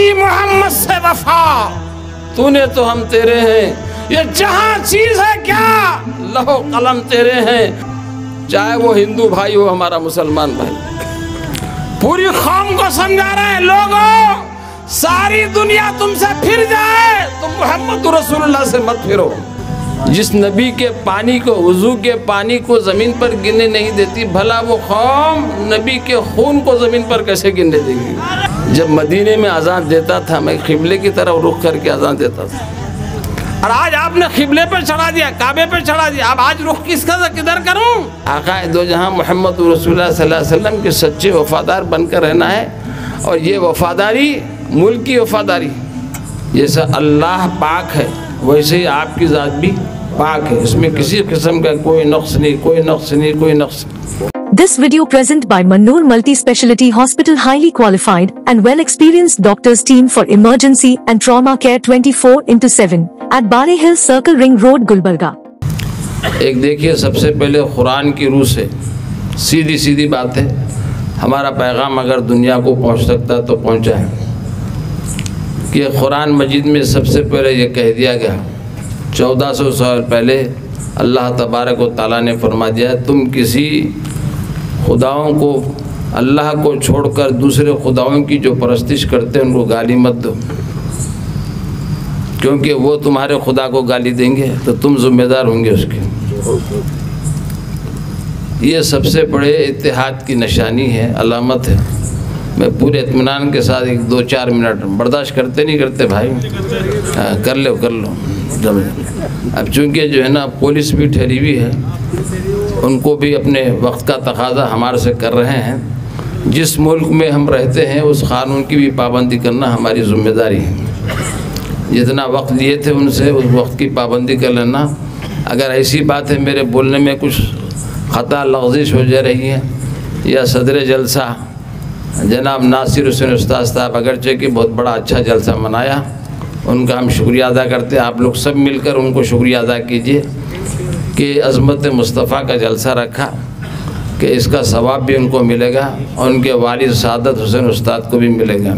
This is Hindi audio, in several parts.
की मोहम्मद से वफा, तूने तो हम तेरे हैं। ये जहां चीज है क्या, लहो कलम तेरे हैं। चाहे वो हिंदू भाई हो हमारा मुसलमान भाई, पूरी कौम को समझा रहे हैं, लोगों सारी दुनिया तुमसे फिर जाए तुम मोहम्मद रसूलुल्लाह से मत फिरो। जिस नबी के पानी को, वुजू के पानी को ज़मीन पर गिरने नहीं देती, भला वो कौम नबी के खून को ज़मीन पर कैसे गिरने देगी। जब मदीने में अज़ान देता था, मैं क़िबले की तरफ रुख करके अज़ान देता था, और आज आपने क़िबले पर चढ़ा दिया, काबे पर चढ़ा दिया। अब आज रुख किसका किधर करूँ? आक़ाए दो जहां मोहम्मद रसूलुल्लाह सल्लल्लाहु अलैहि वसल्लम के सच्चे वफ़ादार बनकर रहना है। और ये वफ़ादारी मुल्क की वफ़ादारी, जैसा अल्लाह पाक है वैसे ही आपकी ज़ात भी पाक है, इसमें किसी किस्म का कोई नक्स नहीं, कोई नक्स नहीं, कोई नक्स नहीं। This video present by Mannoor Multi-Speciality Hospital, highly qualified and well-experienced doctors team for emergency and trauma care 24/7 at Bari Hill Circle Ring Road, Gulbarga। एक देखिए, सबसे पहले कुरान की रूह से सीधी सीधी बात है, हमारा पैगाम अगर दुनिया को पहुंच सकता तो पहुंचा है कि कुरान मजीद में सबसे पहले ये कह दिया गया 1400 साल पहले अल्लाह तबारक व तआला ने फरमा दिया, तुम किसी खुदाओं को, अल्लाह को छोड़कर दूसरे खुदाओं की जो परस्तिश करते हैं उनको गाली मत दो, क्योंकि वो तुम्हारे खुदा को गाली देंगे तो तुम जिम्मेदार होंगे उसके। ये सबसे बड़े इत्तेहाद की निशानी है, अलामत है। मैं पूरे इत्मीनान के साथ 1-2-4 मिनट बर्दाश्त करते नहीं करते भाई, कर लो कर लो। अब चूँकि जो है ना पुलिस भी ठहरी हुई है, उनको भी अपने वक्त का तकाजा हमारे से कर रहे हैं। जिस मुल्क में हम रहते हैं उस क़ानून की भी पाबंदी करना हमारी ज़िम्मेदारी है। जितना वक्त लिए थे उनसे उस वक्त की पाबंदी कर लेना। अगर ऐसी बात है मेरे बोलने में कुछ ख़ता लग़ज़िश हो जा रही है, या सदर जलसा जनाब नासिर हुसैन उस्ताद साहब अगरचे कि बहुत बड़ा अच्छा जलसा मनाया, उनका हम शुक्रिया अदा करते हैं। आप लोग सब मिलकर उनको शुक्रिया अदा कीजिए कि अज़मत मुस्तफ़ा का जलसा रखा, कि इसका सवाब भी उनको मिलेगा और उनके वालिद सादत हुसैन उस्ताद को भी मिलेगा।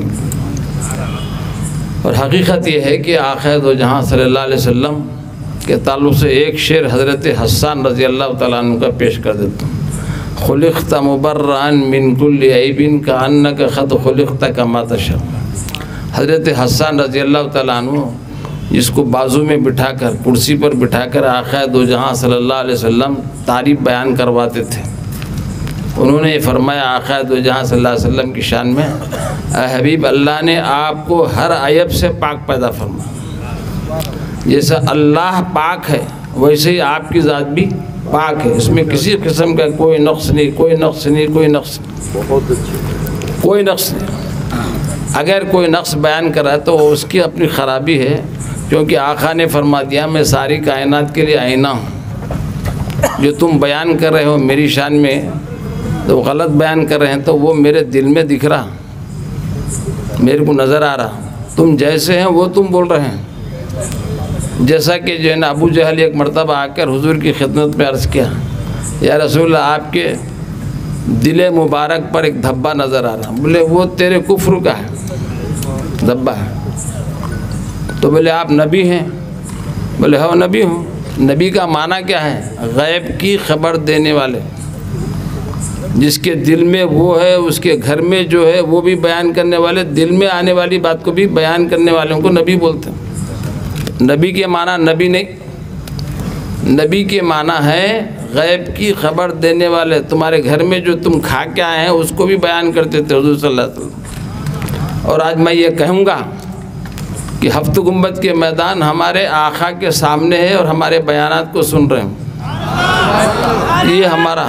और हकीकत ये है कि आक़ा दो जहां सल्लल्लाहु अलैहि वसल्लम के ताल्लुक़ से एक शेर हज़रत हस्सान रज़ी अल्लाह तआला अन्हु का पेश कर देता हूँ। खुलिक़्ता मुबर्रअन मिन कुल्लि ऐबिन कअन्नका क़द खुलिक़्ता कमा तशा। हज़रत हस्सान रज़ी अल्लाह तआला अन्हु जिसको बाजू में बिठाकर, कुर्सी पर बिठाकर आक़ा दो जहां सल्लल्लाहु अलैहि वसल्लम तारीफ़ बयान करवाते थे, उन्होंने फरमाया आक़ा दो जहां सल्लल्लाहु अलैहि वसल्लम की शान में, हबीब अल्लाह ने आपको हर अयब से पाक पैदा फरमाया। जैसा अल्लाह पाक है वैसे ही आपकी ज़ात भी पाक है, इसमें किसी किस्म का कोई नक्स नहीं, कोई नक्स नहीं, कोई नक्स नहीं, बहुत अच्छी कोई नक्स नहीं। अगर कोई नक्स बयान करा तो उसकी अपनी ख़राबी है, क्योंकि आक़ा ने फरमा दिया मैं सारी कायनात के लिए आईना हूँ। जो तुम बयान कर रहे हो मेरी शान में, तो गलत बयान कर रहे हैं तो वो मेरे दिल में दिख रहा, मेरे को नज़र आ रहा। तुम जैसे हैं वो तुम बोल रहे हैं। जैसा कि जो है ना अबू जहल एक मरतबा आकर हुजूर की खिदमत में अर्ज़ किया, या रसूल आपके दिल मुबारक पर एक धब्बा नज़र आ रहा। बोले वो तेरे कुफ्र का है धब्बा है। तो बोले आप नबी हैं? बोले हाँ नबी हूँ। नबी का माना क्या है? गैब की खबर देने वाले, जिसके दिल में वो है उसके घर में जो है वो भी बयान करने वाले, दिल में आने वाली बात को भी बयान करने वालों को नबी बोलते हैं। नबी के माना नबी नहीं, नबी के माना है गैब की खबर देने वाले। तुम्हारे घर में जो तुम खा के आए हैं उसको भी बयान करते थे हुजूर सल्लल्लाहु अलैहि वसल्लम। और आज मैं ये कहूँगा कि हफ्त गुंबद के मैदान हमारे आका के सामने है और हमारे बयानात को सुन रहे हैं। ये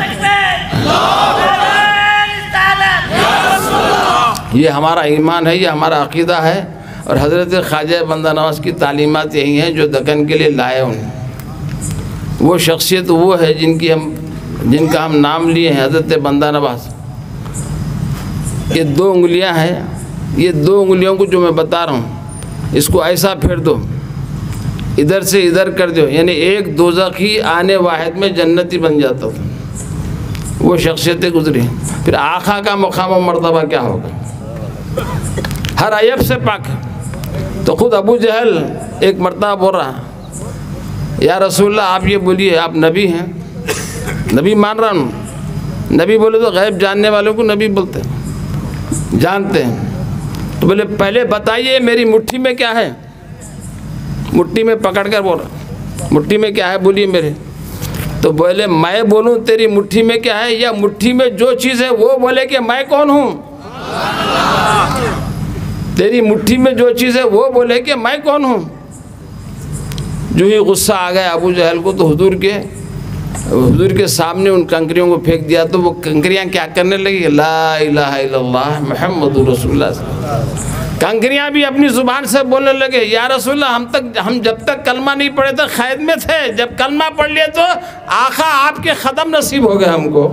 हमारा ईमान है, ये हमारा अक़ीदा है। और हज़रत ख्वाजा बंदा नवाज़ की तालीमात यही हैं जो दक्कन के लिए लाए उन्हें। वो शख्सियत वो है जिनका हम नाम लिए हैं, हज़रत बंदा नवाज़। ये 2 उंगलियां हैं, ये 2 उंगलियों को जो मैं बता रहा हूँ, इसको ऐसा फेर दो, इधर से इधर कर दो, यानी एक दोज़खी आने वाहिद में जन्नती बन जाता था। वो शख्सियतें गुजरी। फिर आका का मकाम और मर्तबा क्या होगा? हर अयब से पाक है। तो ख़ुद अबू जहल एक मरतबा बोल रहा, या रसूलल्लाह आप ये बोलिए, आप नबी हैं? नबी मान रहा हूँ। नबी बोले तो गैब जानने वालों को नबी बोलते हैं, जानते हैं। तो बोले पहले बताइए मेरी मुट्ठी में क्या है। मुट्ठी में पकड़ कर बोल रहा, मुट्ठी में क्या है बोलिए मेरे। तो बोले मैं बोलूँ तेरी मुट्ठी में क्या है, या मुट्ठी में जो चीज़ है वो बोले कि मैं कौन हूँ? तेरी मुट्ठी में जो चीज़ है वो बोले कि मैं कौन हूँ। जो ही गुस्सा आ गया अबू जहल को, तो हुजूर के सामने उन कंकरियों को फेंक दिया। तो वो कंकरियाँ क्या करने लगी, ला इलाहा इल्लल्लाह मुहम्मदुर रसूलुल्लाह। कंकरियाँ भी अपनी ज़ुबान से बोलने लगे, या रसूलल्लाह हम जब तक कलमा नहीं पढ़े तो क़ैद में थे, जब कलमा पढ़ लिए तो आका आपके ख़दम नसीब हो गए हमको।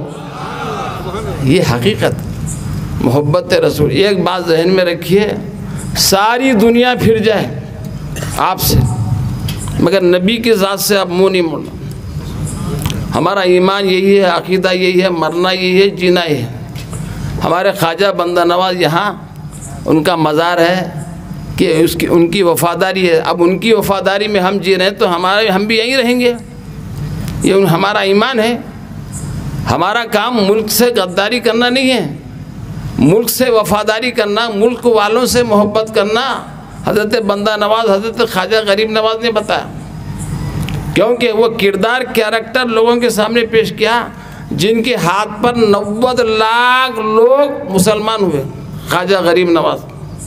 ये हकीकत मोहब्बत रसूल। एक बात जहन में रखिए, सारी दुनिया फिर जाए आपसे, मगर नबी की ज़ात से आप मुँह नहीं मोड़ना। हमारा ईमान यही है, अक़ीदा यही है, मरना यही है, जीना यही है। हमारे ख्वाजा बंदा नवाज यहाँ उनका मज़ार है कि उनकी वफ़ादारी है। अब उनकी वफ़ादारी में हम जी रहे हैं तो हम भी यहीं रहेंगे। ये हमारा ईमान है। हमारा काम मुल्क से गद्दारी करना नहीं है, मुल्क से वफ़ादारी करना, मुल्क वालों से मोहब्बत करना। हज़रत बंदा नवाज, हज़रत ख्वाजा गरीब नवाज ने बताया, क्योंकि वो किरदार कैरेक्टर लोगों के सामने पेश किया जिनके हाथ पर 90 लाख लोग मुसलमान हुए। ख्वाजा गरीब नवाज।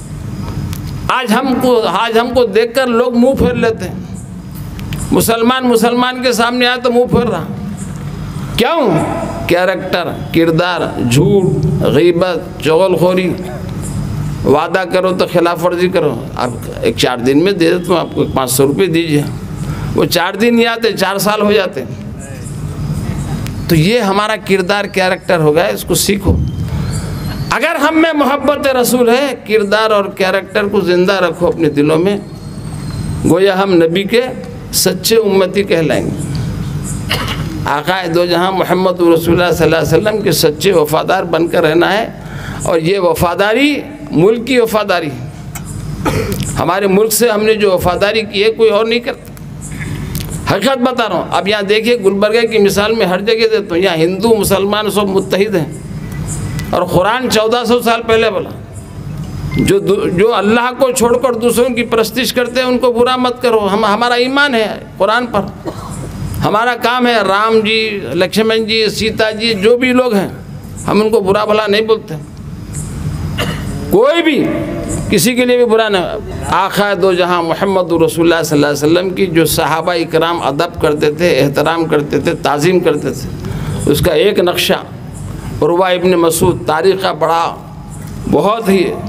आज हमको देखकर लोग मुंह फेर लेते हैं। मुसलमान के सामने आए तो मुंह फेर रहा, क्यों? कैरेक्टर, किरदार, झूठ, गीबत, चुगलखोरी। वादा करो तो खिलाफ वर्जी करो। आप एक 4 दिन में दे देता हूँ आपको, 500 रुपये दीजिए। वो 4 दिन नहीं आते, 4 साल हो जाते। तो ये हमारा किरदार कैरेक्टर हो गया, इसको सीखो। अगर हम में मोहब्बत रसूल है, किरदार और कैरेक्टर को ज़िंदा रखो अपने दिलों में, गोया हम नबी के सच्चे उम्मती कहलाएंगे। आक़ाए दो जहां मोहम्मद रसूलुल्लाह सल्लल्लाहु अलैहि वसल्लम के सच्चे वफ़ादार बनकर रहना है। और ये वफ़ादारी मुल्क की वफ़ादारी, हमारे मुल्क से हमने जो वफ़ादारी की है कोई और नहीं करता। हकीकत बता रहा हूँ। अब यहाँ देखिए, गुलबर्गा की मिसाल में हर जगह देता हूँ, यहाँ हिंदू मुसलमान सब मुत्तहिद हैं। और कुरान 1400 साल पहले बोला, जो अल्लाह को छोड़कर दूसरों की परस्तिश करते हैं उनको बुरा मत करो। हमारा ईमान है कुरान पर। हमारा काम है राम जी, लक्ष्मण जी, सीता जी, जो भी लोग हैं हम उनको बुरा भला नहीं बोलते। कोई भी किसी के लिए भी बुरा नहीं। आक़ा दो जहां मोहम्मद रसूलुल्लाह सल्लल्लाहु अलैहि वसल्लम की जो सहाबा इकराम अदब करते थे, एहतराम करते थे, ताज़ीम करते थे, उसका एक नक्शा। उरवा इब्न मसूद तारीख़ का बहुत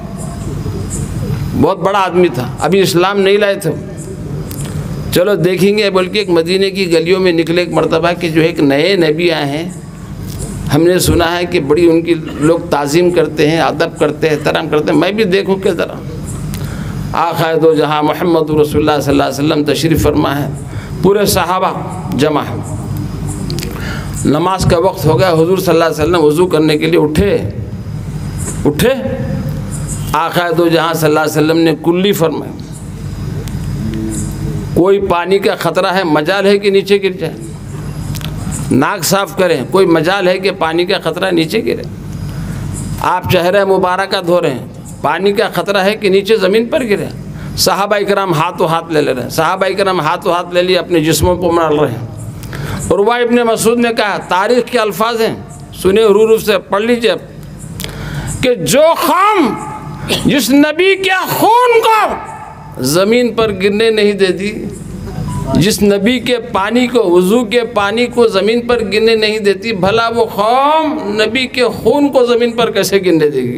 बड़ा आदमी था, अभी इस्लाम नहीं लाए थे। चलो देखेंगे, बल्कि एक मदीने की गलियों में निकले एक मरतबा कि जो एक नए नबी आए हैं, हमने सुना है कि बड़ी उनकी लोग ताज़ीम करते हैं, अदब करते हैं, एहतराम करते हैं। मैं भी देखूँ किस तरह। आक़ा दो जहाँ मोहम्मद रसूलुल्लाह सल्लल्लाहु अलैहि वसल्लम तशरीफ़ फरमा है, पूरे सहाबा जमा है। नमाज का वक्त हो गया, हुजूर सल्लल्लाहु अलैहि वसल्लम वज़ू करने के लिए उठे। आक़ा दो जहाँ सल्लल्लाहु अलैहि वसल्लम ने कुल्ली फरमाया, कोई पानी का ख़तरा है, मजाल है कि नीचे गिर जाए। नाक साफ़ करें, कोई मजाल है कि पानी का ख़तरा नीचे गिरे। आप चेहरा मुबारक धो रहे हैं, पानी का ख़तरा है कि नीचे ज़मीन पर गिरे। सहाबा इकराम हाथों हाथ ले रहे हैं, सहाबा इकराम हाथों हाथ ले लिए, अपने जिस्मों को मल रहे हैं। उरवा इब्न मसूद ने कहा, तारीख़ के अल्फाज हैं, सुने रूर से पढ़ लीजिए, कि जो कौम जिस नबी के खून को ज़मीन पर गिरने नहीं देती, जिस नबी के पानी को, वज़ू के पानी को ज़मीन पर गिरने नहीं देती, भला वो कौम नबी के खून को ज़मीन पर कैसे गिरने देगी।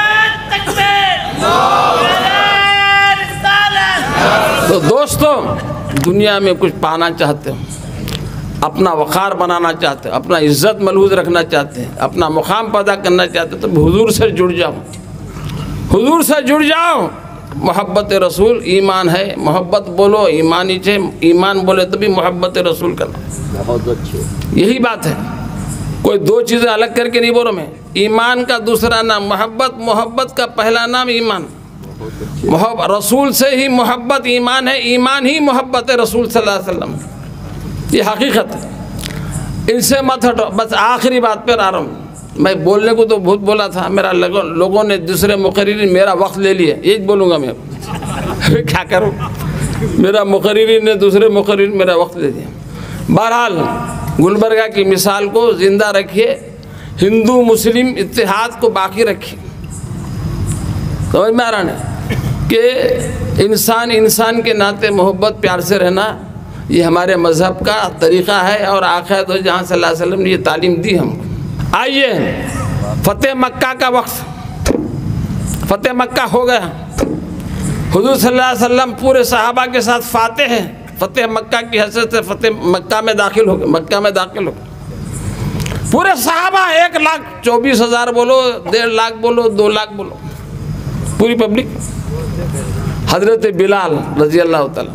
तो दोस्तों, दुनिया में कुछ पाना चाहते हो, अपना वक़ार बनाना चाहते हो, अपना इज़्ज़त मलहूज़ रखना चाहते हैं, अपना मुकाम पैदा करना चाहते हो, तो हुजूर से जुड़ जाओ, हुजूर से जुड़ जाओ। मोहब्बत रसूल ईमान है, मोहब्बत बोलो ईमान ही है, ईमान बोले तो भी मोहब्बत रसूल करना। बहुत अच्छे, यही बात है। कोई दो चीज़ें अलग करके नहीं बोलो मैं। ईमान का दूसरा नाम मोहब्बत, मोहब्बत का पहला नाम ईमान। रसूल से ही मोहब्बत ईमान है, ईमान ही मोहब्बत है रसूल सल्लल्लाहु अलैहि वसल्लम। ये हकीकत है, इनसे मत हटो। बस आखिरी बात पर आ रहा हूँ। मैं बोलने को तो बहुत बोला था, मेरा लोगों ने दूसरे मुकर्रिरीन मेरा वक्त ले लिया, यही बोलूँगा मैं। क्या करूँ, मेरा मुकर्रिरीन ने दूसरे मुकर्रिरीन मेरा वक्त ले दिया। बहरहाल गुलबर्गा की मिसाल को ज़िंदा रखिए, हिंदू मुस्लिम इत्तेहाद को बाकी रखिए। समझ में आ रहा है कि इंसान इंसान के नाते मोहब्बत प्यार से रहना ये हमारे मज़हब का तरीक़ा है और आक़ा दो जहाँ सल्लल्लाहु अलैहि वसल्लम ने ये तालीम दी हमको। आइए, फ़तेह मक्का का वक्त, फ़तेह मक्का हो गया। हुज़ूर सल्लल्लाहु अलैहि वसल्लम पूरे सहाबा के साथ फ़ातिह हैं, फ़तेह मक्का की हैसियत से फ़तेह मक्का में दाखिल हो गए। मक्का में दाखिल हो गए पूरे सहाबा, 1,24,000 बोलो, 1.5 लाख बोलो, 2 लाख बोलो, पूरी पब्लिक। हज़रत बिलाल रज़ी अल्लाह ताला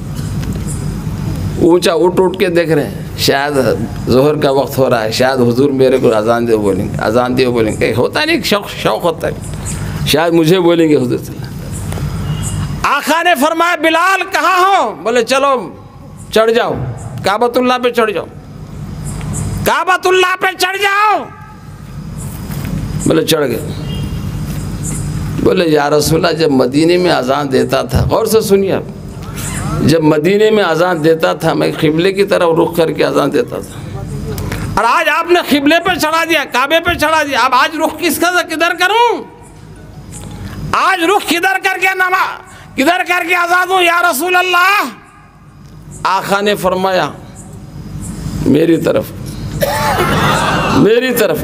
ऊंचा उठ के देख रहे हैं, शायद ज़ोहर का वक्त हो रहा है, शायद हुजूर मेरे को अजान दे बोलेंगे, अजान दिए बोलेंगे। होता नहीं, शौक़ होता है, शायद मुझे बोलेंगे हुजूर। आका ने फरमाया बिलाल कहाँ हो? बोले चलो चढ़ जाओ, काबतुल्लाह पे चढ़ जाओ, काबतुल्लाह पे चढ़ जाओ। बोले चढ़ गए। बोले या रसूलल्लाह, जब मदीने में अजान देता था, गौर से सुनिए आप, जब मदीने में अजान देता था मैं क़िबले की तरफ रुख करके अजान देता था, और आज आपने क़िबले पे चढ़ा दिया, काबे पे चढ़ा दिया। अब आज रुख किधर करूं? आज रुख किधर करके किधर करके अजान दूं या रसूल अल्लाह? आका ने फरमाया मेरी तरफ, मेरी तरफ।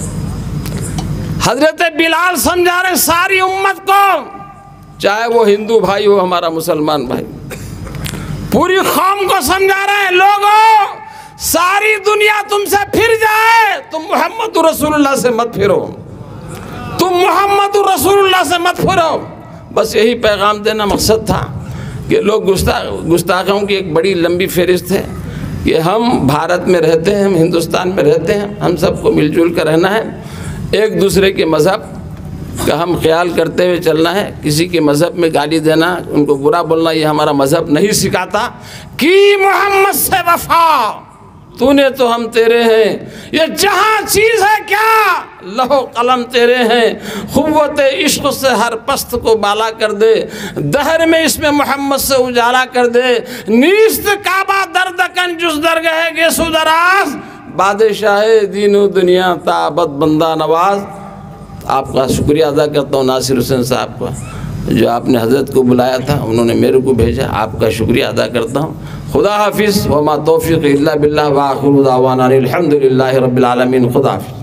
हजरत बिलाल समझा रहे सारी उम्मत को, चाहे वो हिंदू भाई हो, हमारा मुसलमान भाई, पूरी कौम को समझा रहे हैं, लोगों सारी दुनिया तुमसे फिर जाए, तुम मोहम्मद रसूलुल्लाह से मत फिरो, तुम मोहम्मद रसूलुल्लाह से मत फिरो। बस यही पैगाम देना मकसद था कि लोग गुस्ताखों की एक बड़ी लंबी फहरिस्त है कि हम भारत में रहते हैं, हम हिंदुस्तान में रहते हैं, हम सबको मिलजुल कर रहना है, एक दूसरे के मज़हब का हम ख्याल करते हुए चलना है। किसी के मज़हब में गाली देना, उनको बुरा बोलना, ये हमारा मज़हब नहीं सिखाता। कि मोहम्मद से वफा, तूने तो हम तेरे हैं, ये जहाँ चीज़ है क्या, लहो कलम तेरे हैं, क़ुव्वत इश्क़ से हर पस्त को बाला कर दे, दहर में इसमें मोहम्मद से उजाला कर दे, नीस्त काबा दर्दकन जुस दरगह गे सुदराज, बादशाह दीनो दुनिया ताबत बंदा नवाज। आपका शुक्रिया अदा करता हूँ नासिर हुसैन साहब का, जो आपने हज़रत को बुलाया था, उन्होंने मेरे को भेजा, आपका शुक्रिया अदा करता हूँ। खुदा हाफिज़ व मा तौफ़ीक़ इल्ला बिल्लाह व आखिरु दावाना अनिल हम्दुलिल्लाहि रब्बिल आलमीन। खुदा हाफिज़।